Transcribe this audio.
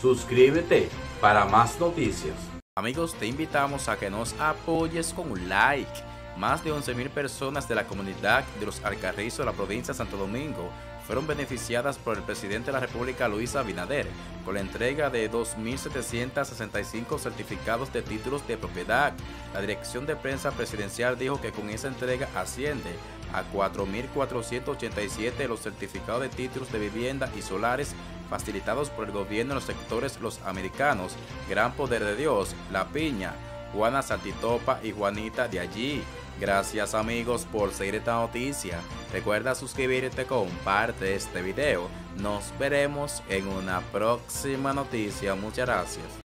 Suscríbete para más noticias. Amigos, te invitamos a que nos apoyes con un like. Más de 11.000 personas de la comunidad de los Alcarrizos de la provincia de Santo Domingo fueron beneficiadas por el presidente de la República, Luis Abinader, con la entrega de 2.765 certificados de títulos de propiedad. La dirección de prensa presidencial dijo que con esa entrega asciende a 4.487 los certificados de títulos de vivienda y solares facilitados por el gobierno en los sectores Los Americanos, Gran Poder de Dios, La Piña, Juana Saltitopa y Juanita de allí. Gracias amigos por seguir esta noticia. Recuerda suscribirte, comparte este video. Nos veremos en una próxima noticia. Muchas gracias.